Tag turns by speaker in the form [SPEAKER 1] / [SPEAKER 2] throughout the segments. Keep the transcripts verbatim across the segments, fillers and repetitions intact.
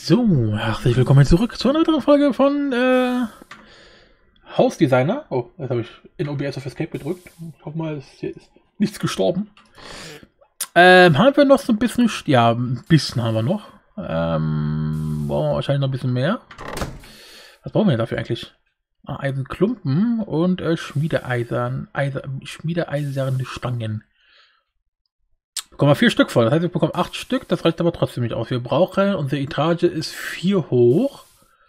[SPEAKER 1] So, herzlich willkommen zurück zu einer weiteren Folge von äh, Hausdesigner. Oh, jetzt habe ich in O B S auf Escape gedrückt. Ich hoffe mal, es hier ist nichts gestorben. Ähm, haben wir noch so ein bisschen... Ja, ein bisschen haben wir noch. Ähm, brauchen wir wahrscheinlich noch ein bisschen mehr. Was brauchen wir denn dafür eigentlich? Ah, Eisenklumpen und äh, Schmiedeeisern, Eiser, Schmiedeeiserne Stangen. Bekommen wir vier Stück voll. Das heißt, wir bekommen acht Stück. Das reicht aber trotzdem nicht aus. Wir brauchen, unsere Etage ist vier hoch.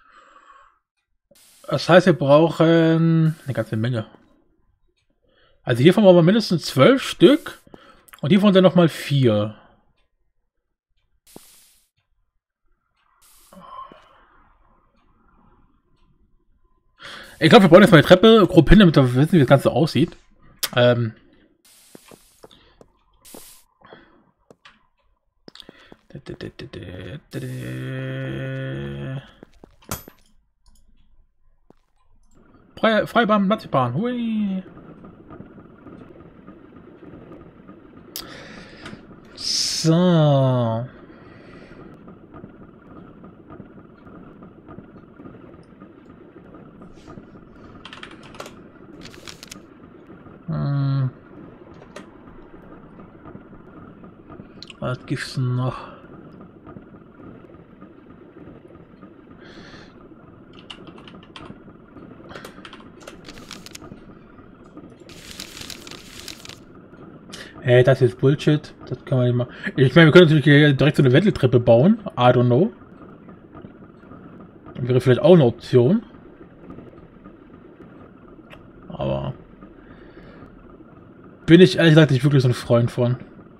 [SPEAKER 1] Das heißt, wir brauchen eine ganze Menge. Also hiervon brauchen wir mindestens zwölf Stück. Und hiervon dann nochmal vier. Ich glaube, wir bauen jetzt mal die Treppe grob hin, damit wir wissen, wie das Ganze aussieht. Ähm... Freie, Freibahn, Marzipan, hui. So. Hm. Was gibt's noch? Hey, das ist Bullshit. Das kann man nicht machen. Ich meine, wir können natürlich hier direkt so eine Wendeltreppe bauen. I don't know. Wäre vielleicht auch eine Option. Aber bin ich ehrlich gesagt nicht wirklich so ein Freund von.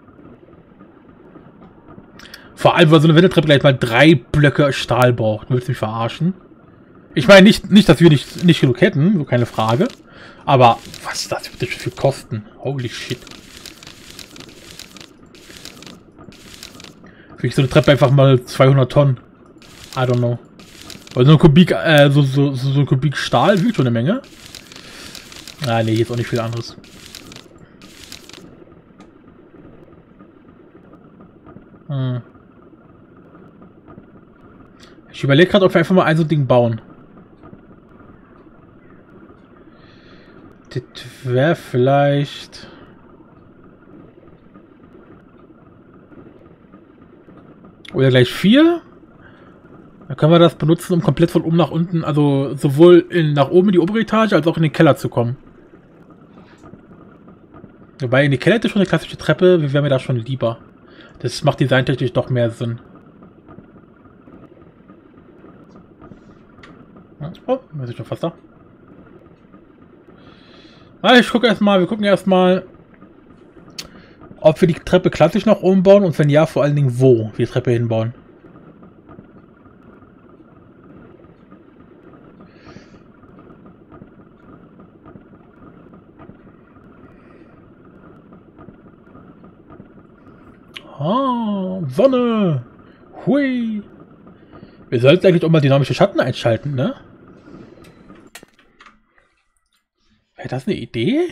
[SPEAKER 1] Vor allem, weil so eine Wendeltreppe gleich mal drei Blöcke Stahl braucht. Willst du mich verarschen? Ich meine nicht, nicht, dass wir nicht, nicht genug hätten, so keine Frage. Aber was ist das für Kosten? Holy shit. Krieg ich so eine Treppe einfach mal zweihundert Tonnen. I don't know. Weil so ein Kubik, äh, so, so, so, so ein Kubik Stahl wiegt schon eine Menge. Ah, nee, hier ist auch nicht viel anderes. Hm. Ich überlege gerade, ob wir einfach mal ein so ein Ding bauen. Das wäre vielleicht... Oder gleich vier. Dann können wir das benutzen, um komplett von oben nach unten, also sowohl in, nach oben in die obere Etage, als auch in den Keller zu kommen. Wobei in die Keller ist schon eine klassische Treppe, wie wäre mir da schon lieber. Das macht designtechnisch doch mehr Sinn. Oh, wir sind schon fast da. Ah, ich gucke erstmal, wir gucken erstmal, ob wir die Treppe klassisch noch umbauen und wenn ja, vor allen Dingen wo wir die Treppe hinbauen. Ah, Sonne! Hui! Wir sollten eigentlich auch mal dynamische Schatten einschalten, ne? Wäre das eine Idee?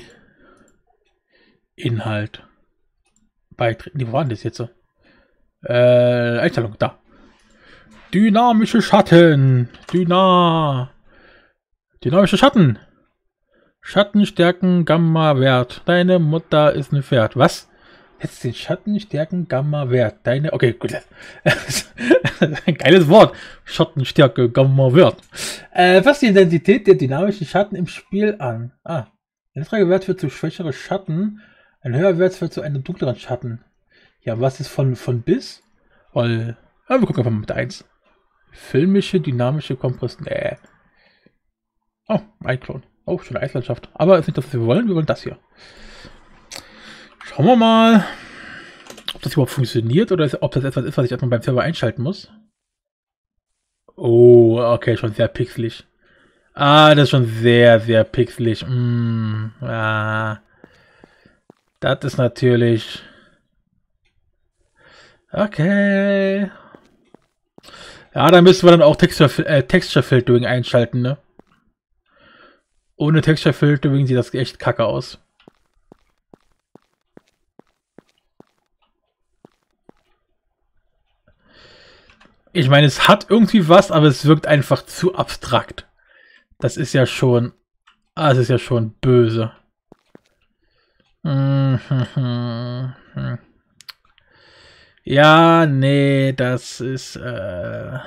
[SPEAKER 1] Inhalt. Beitreten. Wo waren das jetzt so? Äh, Einstellung, da. Dynamische Schatten. Dyna. Dynamische Schatten. Schattenstärken, Gamma-Wert. Deine Mutter ist ein Pferd. Was? Jetzt den Schattenstärken, Gamma-Wert. Deine. Okay, gut. Ein geiles Wort. Schattenstärke, Gamma-Wert. Äh, was die Intensität der dynamischen Schatten im Spiel an? Ah. Ein niedriger Wert führt zu schwächere Schatten. Ein höherer Wert führt zu einem dunkleren Schatten. Ja, was ist von, von bis? Weil. Ja, wir gucken einfach mal mit eins. Filmische, dynamische Kompression. Äh. Oh, ein Klon. Oh, schöne Eislandschaft. Aber ist nicht das, was wir wollen. Wir wollen das hier. Schauen wir mal, ob das überhaupt funktioniert oder ob das etwas ist, was ich erstmal beim Server einschalten muss. Oh, okay, schon sehr pixelig. Ah, das ist schon sehr, sehr pixelig. Mm, ja. Das ist natürlich... Okay. Ja, da müssen wir dann auch Texture, äh, Texture Filtering einschalten, ne? Ohne Texture Filtering sieht das echt kacke aus. Ich meine, es hat irgendwie was, aber es wirkt einfach zu abstrakt. Das ist ja schon... Ah, das ist ja schon böse. Ja, nee, das ist... Äh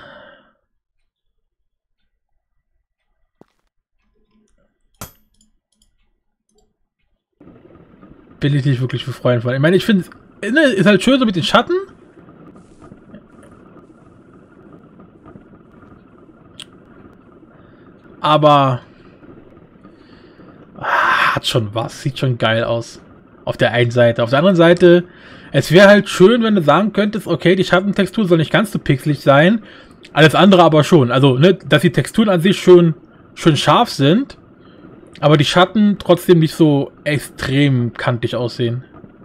[SPEAKER 1] bin ich nicht wirklich für Freunde von. Ich meine, ich finde, ne, ist halt schön so mit den Schatten. Aber ah, hat schon was, sieht schon geil aus. Auf der einen Seite. Auf der anderen Seite, es wäre halt schön, wenn du sagen könntest, okay, die Schattentextur soll nicht ganz so pixelig sein. Alles andere aber schon. Also, ne, dass die Texturen an sich schon, schon scharf sind, aber die Schatten trotzdem nicht so extrem kantig aussehen.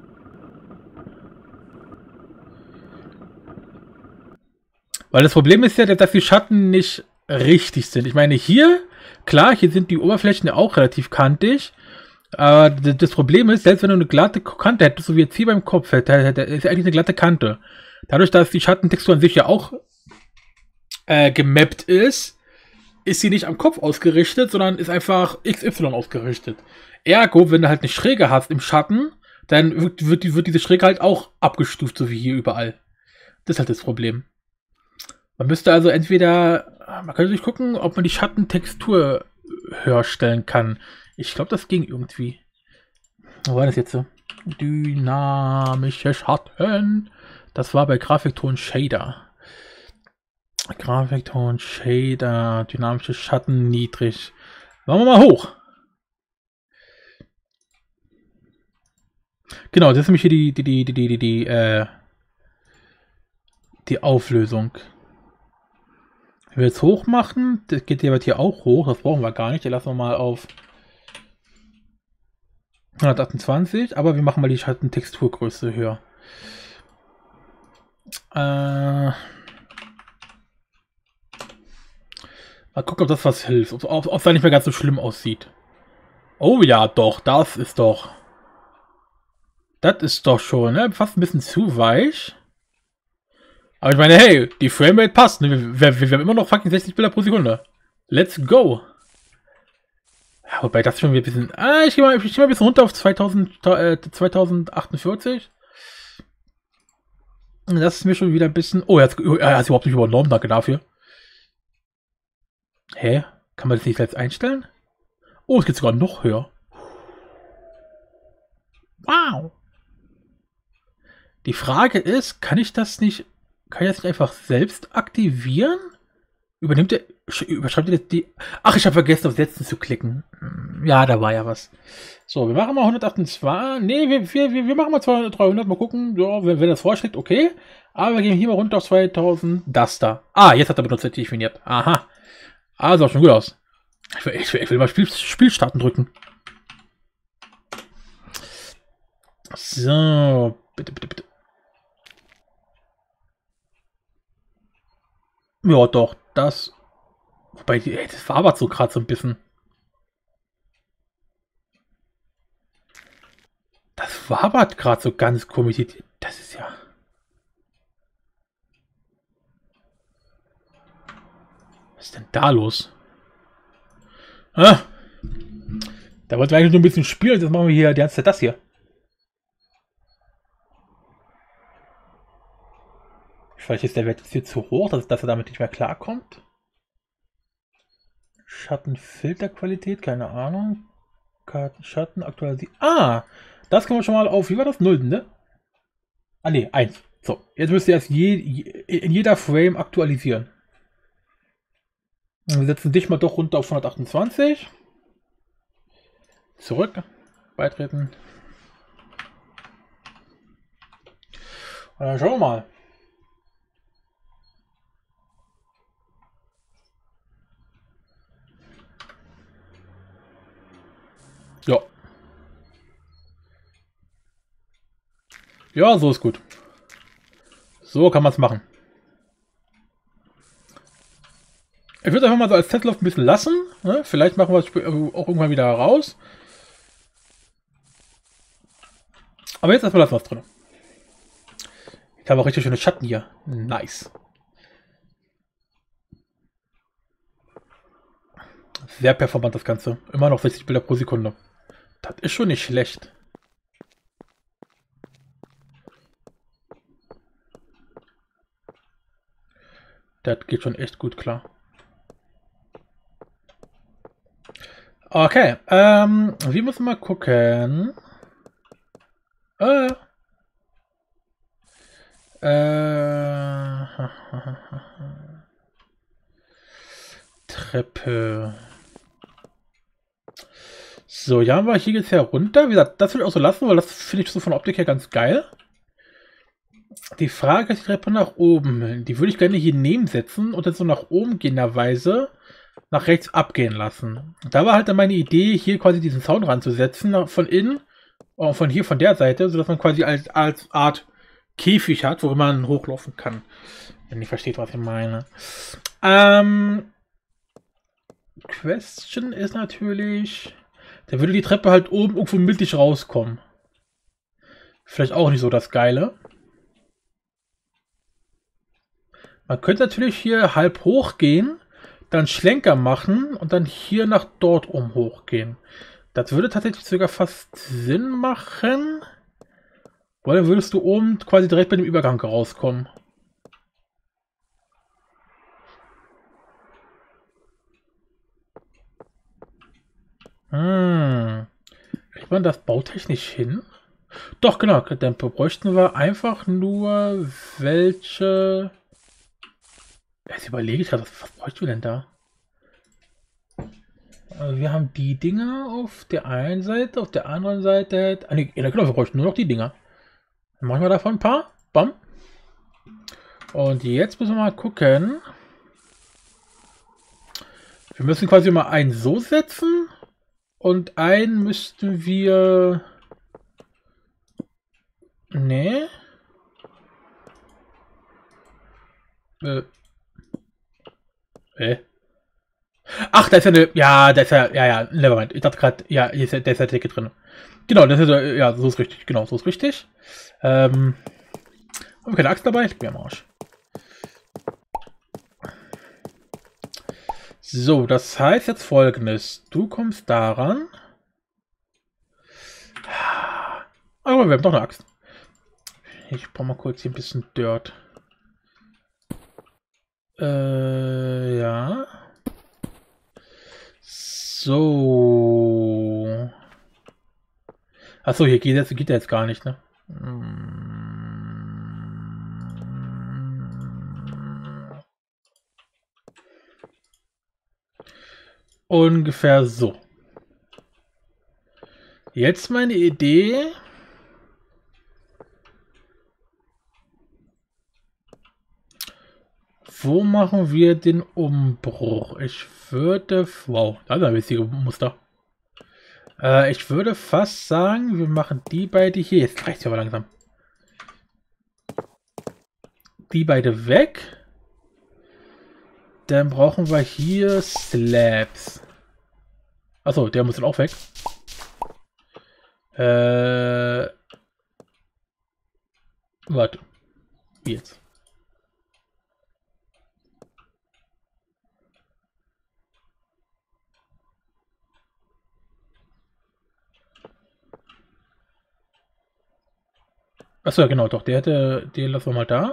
[SPEAKER 1] Weil das Problem ist ja, dass die Schatten nicht richtig sind. Ich meine, hier, klar, hier sind die Oberflächen ja auch relativ kantig. Aber das Problem ist, selbst wenn du eine glatte Kante hättest, so wie jetzt hier beim Kopf, ist ja eigentlich eine glatte Kante. Dadurch, dass die Schattentextur an sich ja auch äh, gemappt ist, ist sie nicht am Kopf ausgerichtet, sondern ist einfach X Y ausgerichtet. Ergo, wenn du halt eine Schräge hast im Schatten, dann wird, wird, die, wird diese Schräge halt auch abgestuft, so wie hier überall. Das ist halt das Problem. Man müsste also entweder, man könnte sich gucken, ob man die Schattentextur höher stellen kann. Ich glaube, das ging irgendwie. Wo war das jetzt so? Dynamische Schatten. Das war bei Grafikton Shader. Grafikton Shader. Dynamische Schatten niedrig. Machen wir mal hoch. Genau, das ist nämlich hier die, die, die, die, die, die, die, äh, die Auflösung. Wenn wir jetzt hoch machen, das geht ja hier auch hoch. Das brauchen wir gar nicht. Den lassen wir mal auf hundertachtundzwanzig, aber wir machen mal die Schattentexturgröße höher. Äh, mal gucken, ob das was hilft. Ob, ob, ob es da nicht mehr ganz so schlimm aussieht. Oh ja, doch, das ist doch... Das ist doch schon, ne? Fast ein bisschen zu weich. Aber ich meine, hey, die Framerate passt. Ne? Wir, wir, wir haben immer noch fucking sechzig Bilder pro Sekunde. Let's go. Ja, wobei das schon wieder ein bisschen... Ah, ich gehe mal, ich geh mal ein bisschen runter auf zweitausend, äh, zweitausendachundvierzig. Das ist mir schon wieder ein bisschen... Oh, er hat es überhaupt nicht übernommen. Danke dafür. Hä? Kann man das nicht selbst einstellen? Oh, es geht sogar noch höher. Wow. Die Frage ist, kann ich das nicht... Kann ich das nicht einfach selbst aktivieren? Übernimmt der... Überschreibt ihr die... Ach, ich habe vergessen, auf Setzen zu klicken. Ja, da war ja was. So, wir machen mal hundertachtundzwanzig. Nee, wir, wir, wir machen mal zweihundert, dreihundert. Mal gucken. Ja, wenn, wenn das vorschlägt, okay. Aber wir gehen hier mal runter auf zweitausend. Das da. Ah, jetzt hat der Benutzer definiert. Aha. Ah, sah schon gut aus. Ich will, ich will, ich will mal Spiel, Spiel starten drücken. So. Bitte, bitte, bitte. Ja, doch. Das... Wobei, ey, das verarbeitet so gerade so ein bisschen. Das wabert gerade so ganz komisch. Das ist ja... Was ist denn da los? Ah, da wollten wir eigentlich nur ein bisschen spielen. Jetzt machen wir hier die ganze Zeit das hier. Vielleicht ist der Wert jetzt hier zu hoch, dass, dass er damit nicht mehr klarkommt. Schattenfilterqualität, keine Ahnung. Schatten aktualisieren. Ah, das können wir schon mal auf, wie war das? Null, ne? Ah, ne, eins. So, jetzt müsst ihr erst je, in jeder Frame aktualisieren. Wir setzen dich mal doch runter auf hundertachtundzwanzig. Zurück. Beitreten. Und dann schauen wir mal. Ja. Ja, so ist gut. So kann man es machen. Ich würde einfach mal so als Testlauf ein bisschen lassen. Ne? Vielleicht machen wir es auch irgendwann wieder raus. Aber jetzt erstmal das was drin. Ich habe auch richtig schöne Schatten hier. Nice. Sehr performant das Ganze. Immer noch sechzig Bilder pro Sekunde. Das ist schon nicht schlecht. Das geht schon echt gut klar. Okay, ähm, wir müssen mal gucken. Äh. Äh. Treppe. So, ja, haben wir hier jetzt herunter. Wie gesagt, das will ich auch so lassen, weil das finde ich so von der Optik her ganz geil. Die Frage ist die Treppe nach oben. Die würde ich gerne hier nebensetzen und dann so nach oben gehenderweise nach rechts abgehen lassen. Da war halt dann meine Idee, hier quasi diesen Zaun ranzusetzen, von innen und von hier, von der Seite, sodass man quasi als, als Art Käfig hat, wo man hochlaufen kann. Wenn ihr versteht, was ich meine. Ähm, Question ist natürlich, da würde die Treppe halt oben irgendwo mittig rauskommen. Vielleicht auch nicht so das Geile. Man könnte natürlich hier halb hochgehen, dann Schlenker machen und dann hier nach dort um hochgehen. Das würde tatsächlich sogar fast Sinn machen. Weil dann würdest du oben quasi direkt bei dem Übergang rauskommen. Hm. Kriegt man das bautechnisch hin? Doch, genau. Dann bräuchten wir einfach nur welche... Jetzt überlege ich gerade, was, was bräuchten wir denn da? Also wir haben die Dinger auf der einen Seite, auf der anderen Seite... Ah, nee, ja, genau, wir bräuchten nur noch die Dinger. Dann machen wir davon ein paar. Bam. Und jetzt müssen wir mal gucken. Wir müssen quasi mal einen so setzen. Und einen müssten wir... Nee. Äh. Äh. Ach, da ist ja eine... Ja, da ist ja... Ja, ja, nevermind. Ich dachte gerade... Ja, hier ist ja, da ist ja Decke drin. Genau, das ist ja... Ja, so ist richtig. Genau, so ist richtig. Ähm... Haben wir keine Axt dabei? Ich bin am Arsch. So, das heißt jetzt Folgendes. Du kommst daran. Aber wir haben doch eine Axt. Ich brauche mal kurz hier ein bisschen Dirt. Äh, ja. So. Achso, hier geht jetzt, geht jetzt gar nicht, ne? Ungefähr so. Jetzt meine Idee. Wo machen wir den Umbruch? Ich würde... Wow, da ist ein wichtiges Muster. Äh, ich würde fast sagen, wir machen die beide hier. Jetzt reicht es aber langsam. Die beide weg. Dann brauchen wir hier Slabs. Achso, der muss dann auch weg. Äh... Warte. Wie jetzt? Achso, ja, genau, doch. Der hätte... Den lassen wir mal da.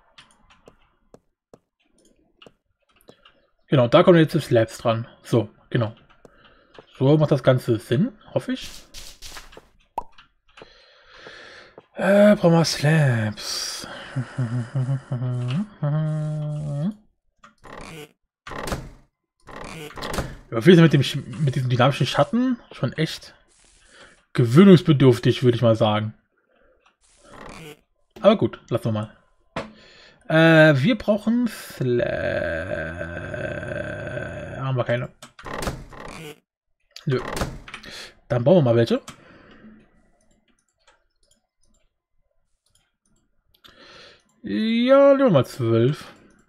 [SPEAKER 1] Genau, da kommen jetzt die Slabs dran. So, genau. So macht das Ganze Sinn, hoffe ich. Äh, brauchen wir Slabs. Ja, wir sind mit dem mit diesem dynamischen Schatten schon echt gewöhnungsbedürftig, würde ich mal sagen. Aber gut, lassen wir mal. Äh, wir brauchen Slabs. Haben wir keine. Nö. Dann bauen wir mal welche. Ja, nehmen wir mal zwölf.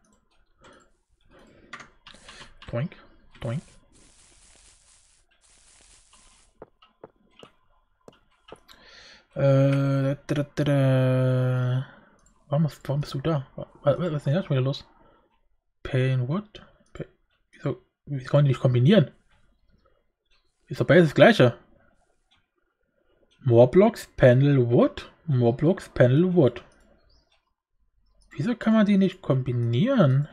[SPEAKER 1] Doink, doink. Äh, da, da, da, da. Warum, warum bist du da? Was, was ist denn jetzt wieder los? Pain what? Pain, wieso, wie kann man die nicht kombinieren? Ist doch beides das gleiche. More blocks, panel wood. More blocks, panel wood. Wieso kann man die nicht kombinieren?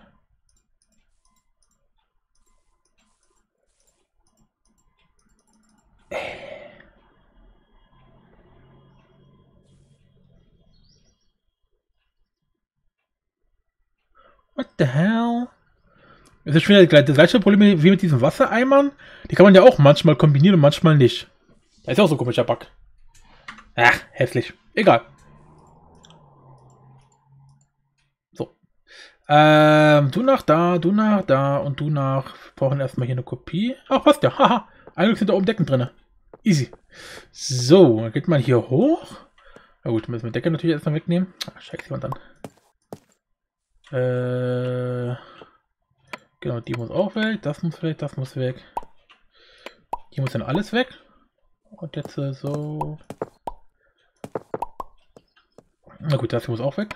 [SPEAKER 1] What the hell? Es ist schon wieder das gleiche Problem wie mit diesen Wassereimern. Die kann man ja auch manchmal kombinieren und manchmal nicht. Da ist ja auch so ein komischer Bug. Ach, hässlich. Egal. So. Ähm, du nach da, du nach da und du nach. Wir brauchen erstmal hier eine Kopie. Ach, passt ja. Haha. Eigentlich sind da oben Decken drin. Easy. So, dann geht man hier hoch. Na gut, müssen wir Decke natürlich erstmal wegnehmen. Ach, scheiße, jemand an. Äh, genau, die muss auch weg. Das muss weg, das muss weg. Hier muss dann alles weg. Und jetzt äh, so. Na gut, das hier muss auch weg.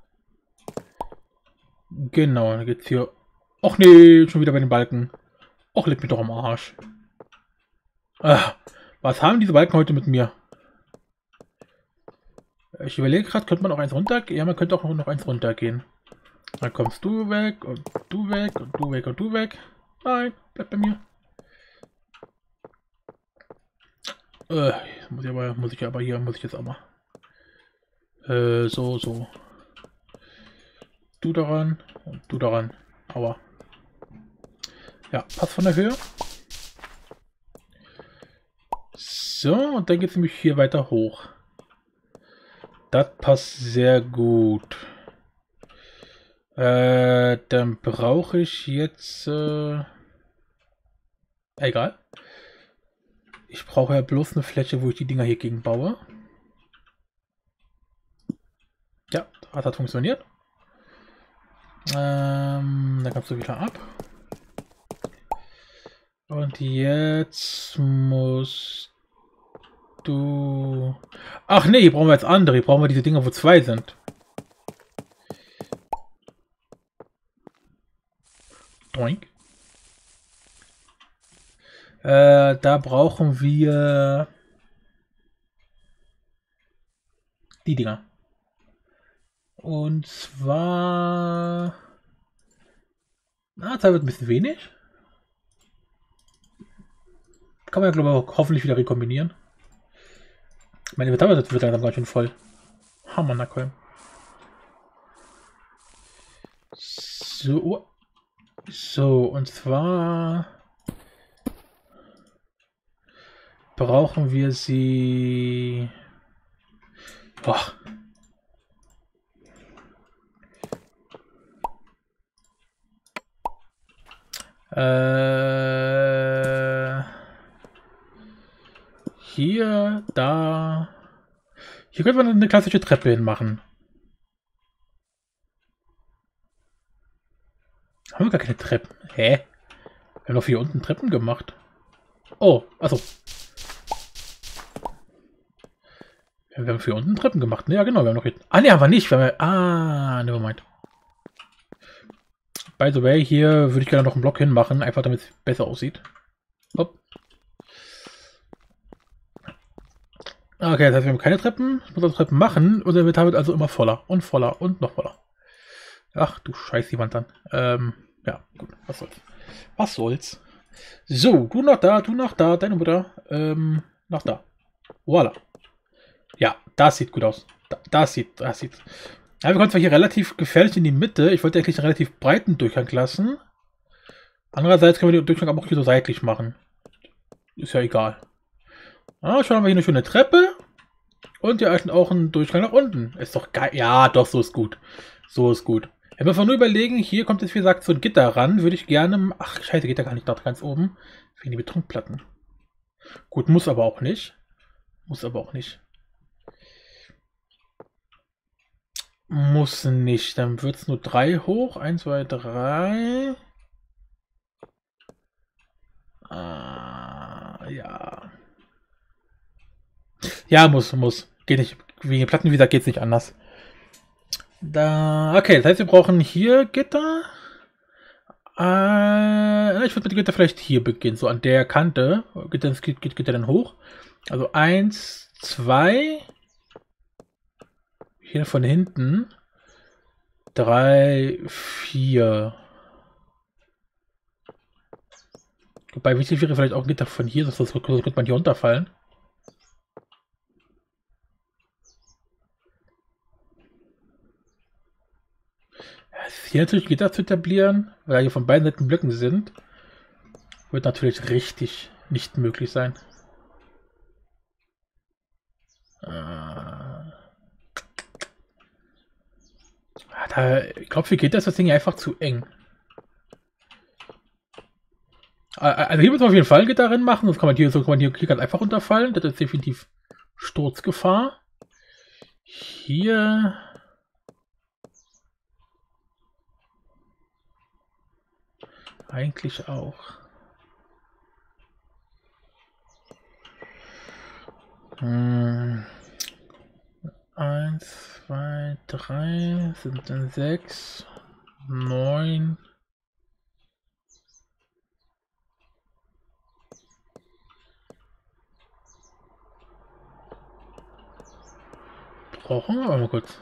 [SPEAKER 1] Genau, dann geht's hier. Och nee, schon wieder bei den Balken. Och, lebt mir doch am Arsch. Ah, was haben diese Balken heute mit mir? Ich überlege gerade, könnte man auch eins runter? Ja, man könnte auch noch eins runtergehen. Dann kommst du weg und du weg und du weg und du weg. Nein, bleib bei mir. Äh, muss ich aber, muss ich aber hier, muss ich jetzt auch mal. Äh, so, so. Du daran und du daran. Aua. Ja, passt von der Höhe. So, und dann geht es nämlich hier weiter hoch. Das passt sehr gut. Äh, dann brauche ich jetzt... Äh, egal. Ich brauche ja bloß eine Fläche, wo ich die Dinger hier gegen baue. Ja, das hat funktioniert. Ähm, dann kannst du wieder ab. Und jetzt musst du... Ach nee, hier brauchen wir jetzt andere. Hier brauchen wir diese Dinger, wo zwei sind. Doink. Äh, da brauchen wir die Dinger. Und zwar... Na, da wird ein bisschen wenig. Kann man ja, glaube ich, hoffentlich wieder rekombinieren. Mein Inventar wird langsam ganz schön voll. Hammer, Nackel. So. So, und zwar brauchen wir sie. Boah. Äh, hier, da. Hier könnte man eine klassische Treppe hinmachen. Haben wir gar keine Treppen. Hä? Wir haben doch hier unten Treppen gemacht. Oh, achso. Wir haben hier unten Treppen gemacht. Ne, ja genau, wir haben noch hier. Ah, ne, haben wir nicht. Wir haben ja, ah, nevermind. By the way, hier würde ich gerne noch einen Block hinmachen, einfach damit es besser aussieht. Hopp. Okay, das heißt, wir haben keine Treppen. Ich muss also Treppen machen. Unser Inventar wird also immer voller und voller und noch voller. Ach du Scheiß, die Wand dann. Ähm, ja, gut, was soll's. Was soll's. So, du nach da, du nach da, deine Mutter, ähm, nach da. Voila. Ja, das sieht gut aus. Da, das sieht, das sieht. Ja, wir kommen zwar hier relativ gefährlich in die Mitte. Ich wollte eigentlich einen relativ breiten Durchgang lassen. Andererseits können wir den Durchgang aber auch hier so seitlich machen. Ist ja egal. Ah, schon haben wir hier eine schöne Treppe. Und hier halten auch einen Durchgang nach unten. Ist doch geil. Ja, doch, so ist gut. So ist gut. Wenn wir von nur überlegen, hier kommt jetzt wie gesagt so ein Gitter ran, würde ich gerne... Ach, scheiße, geht da gar nicht da ganz oben. Für die Betonplatten. Gut, muss aber auch nicht. Muss aber auch nicht. Muss nicht. Dann wird es nur drei hoch. Eins, zwei, drei. Ah, ja. Ja, muss, muss. Geht nicht. Wegen Platten, wie gesagt, geht es nicht anders. Da, okay, das heißt, wir brauchen hier Gitter. Äh, ich würde mit Gitter vielleicht hier beginnen, so an der Kante. Geht, dann, geht, geht, geht er dann hoch? Also eins, zwei. Hier von hinten. Drei, vier. Wobei, wichtig wäre vielleicht auch ein Gitter von hier, sonst könnte man hier runterfallen. Hier natürlich Gitter zu etablieren, weil hier von beiden Seiten Blöcken sind, wird natürlich richtig nicht möglich sein. Äh, da, ich glaube, für Gitter ist das Ding einfach zu eng. Also hier muss man auf jeden Fall ein Gitter drin machen, sonst kann man hier, so kann man hier, hier ganz einfach runterfallen. Das ist definitiv Sturzgefahr. Hier... Eigentlich auch. Hm. Eins, zwei, drei, sind dann sechs, neun. Brauchen wir aber mal kurz.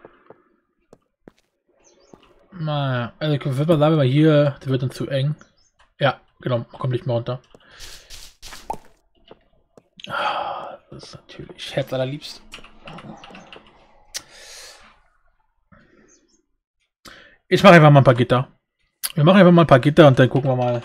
[SPEAKER 1] Naja, also ich würde mal sagen, mal hier, das wird dann zu eng. Ja, genau, man kommt nicht mehr runter. Ah, das ist natürlich Herz allerliebst. Ich mache einfach mal ein paar Gitter. Wir machen einfach mal ein paar Gitter und dann gucken wir mal.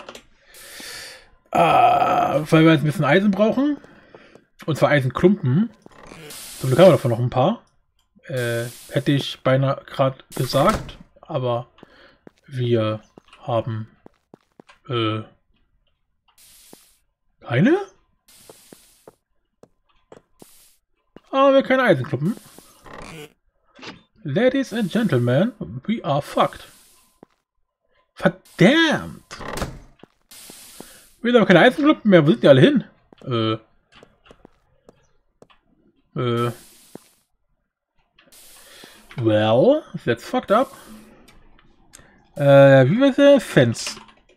[SPEAKER 1] Ah, weil wir jetzt ein bisschen Eisen brauchen. Und zwar Eisenklumpen. So, wir haben davon noch ein paar. Äh, hätte ich beinahe gerade gesagt. Aber wir haben äh, keine? Aber wir keine Eisenklumpen. Ladies and Gentlemen, we are fucked. Verdammt! Wir haben keine Eisenklumpen mehr. Wo sind die alle hin? Äh. Äh. Well, that's fucked up. Äh, wie war der Fans?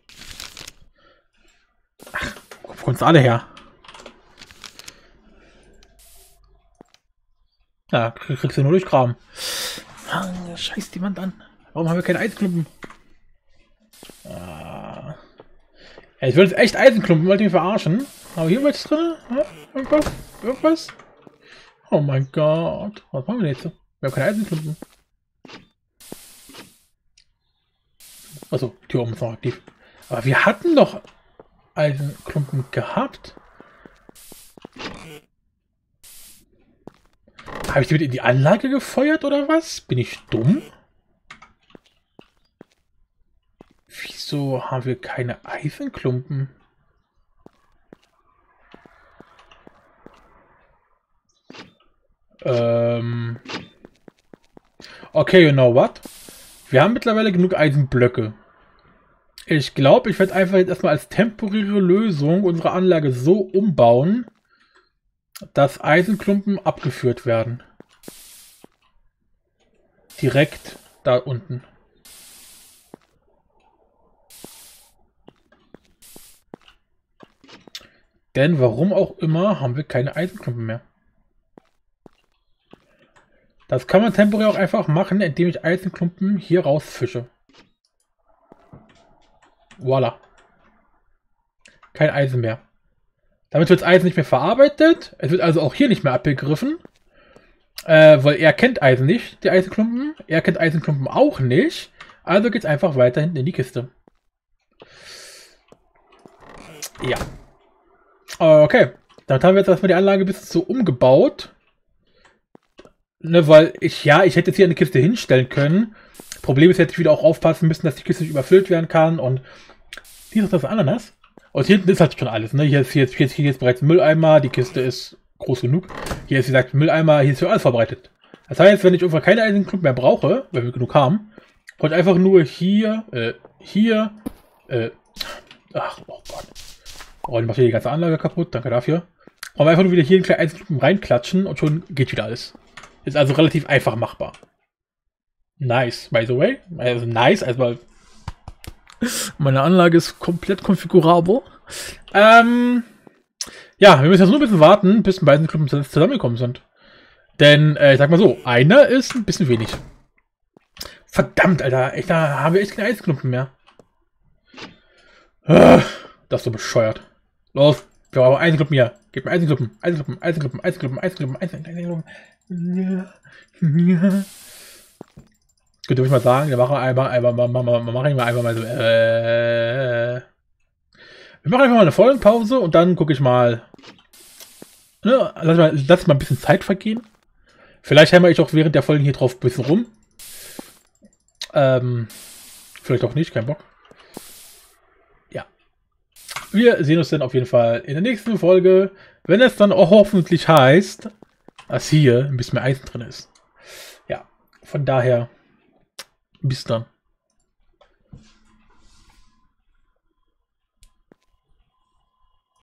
[SPEAKER 1] Ach, wo kommst du alle her? Ja, kriegst du nur durchgraben. Ah, scheiß die Wand an. Warum haben wir keine Eisenklumpen? Ah. Ja, ich will jetzt echt Eisenklumpen, wollte mich verarschen. Aber hier was drin? Ja, irgendwas? Irgendwas? Oh mein Gott. Was machen wir jetzt? Wir haben keine Eisenklumpen. Achso, die Tür oben ist noch aktiv. Aber wir hatten doch Eisenklumpen gehabt. Habe ich die mit in die Anlage gefeuert oder was? Bin ich dumm? Wieso haben wir keine Eisenklumpen? Ähm. Okay, you know what? Wir haben mittlerweile genug Eisenblöcke. Ich glaube, ich werde einfach jetzt erstmal als temporäre Lösung unsere Anlage so umbauen, dass Eisenklumpen abgeführt werden. Direkt da unten. Denn warum auch immer haben wir keine Eisenklumpen mehr. Das kann man temporär auch einfach machen, indem ich Eisenklumpen hier rausfische. Voila. Kein Eisen mehr. Damit wird das Eisen nicht mehr verarbeitet. Es wird also auch hier nicht mehr abgegriffen. Äh, weil er kennt Eisen nicht, die Eisenklumpen. Er kennt Eisenklumpen auch nicht. Also geht es einfach weiter hinten in die Kiste. Ja. Okay. Dann haben wir jetzt erstmal die Anlage ein bisschen so umgebaut. Ne, weil ich, ja, ich hätte jetzt hier eine Kiste hinstellen können. Problem ist, hätte ich wieder auch aufpassen müssen, dass die Kiste nicht überfüllt werden kann. Und hier ist das Ananas. Und hier hinten ist halt schon alles. Ne? Hier, ist, hier, ist, hier, ist, hier ist bereits ein Mülleimer. Die Kiste ist groß genug. Hier ist, wie gesagt, Mülleimer. Hier ist für alles vorbereitet. Das heißt, wenn ich irgendwann keine Eisenklumpen mehr brauche, weil wir genug haben, wollte ich einfach nur hier, äh, hier, äh, ach, oh Gott. Oh, ich mache hier die ganze Anlage kaputt. Danke dafür. Und einfach nur wieder hier einen kleinen Eisenklumpen reinklatschen und schon geht wieder alles. Ist also relativ einfach machbar. Nice, by the way. Also nice, also Meine Anlage ist komplett konfigurabel. Ähm, ja, wir müssen jetzt nur ein bisschen warten, bis die beiden Gruppen zusammengekommen sind. Denn, äh, ich sag mal so, einer ist ein bisschen wenig. Verdammt, Alter. Ich, da haben wir echt keine Eisknüppel mehr. Das ist so bescheuert. Los, wir brauchen Eisenkluppen hier. Gib mir Eisenkluppen, Eisenkluppen, Eisenkluppen, Eisenkluppen, Eisenkluppen, Eisenkluppen, Eisenkluppen. Könnt ihr euch mal sagen, wir machen einmal, einmal, machen wir einfach mal so, äh, wir machen einfach mal eine Folgenpause und dann gucke ich mal, ne, lass mal, lass mal ein bisschen Zeit vergehen. Vielleicht hämmer ich auch während der Folgen hier drauf ein bisschen rum. Ähm, vielleicht auch nicht, kein Bock. Ja. Wir sehen uns dann auf jeden Fall in der nächsten Folge, wenn es dann auch hoffentlich heißt, dass hier ein bisschen mehr Eisen drin ist. Ja, von daher, bis dann.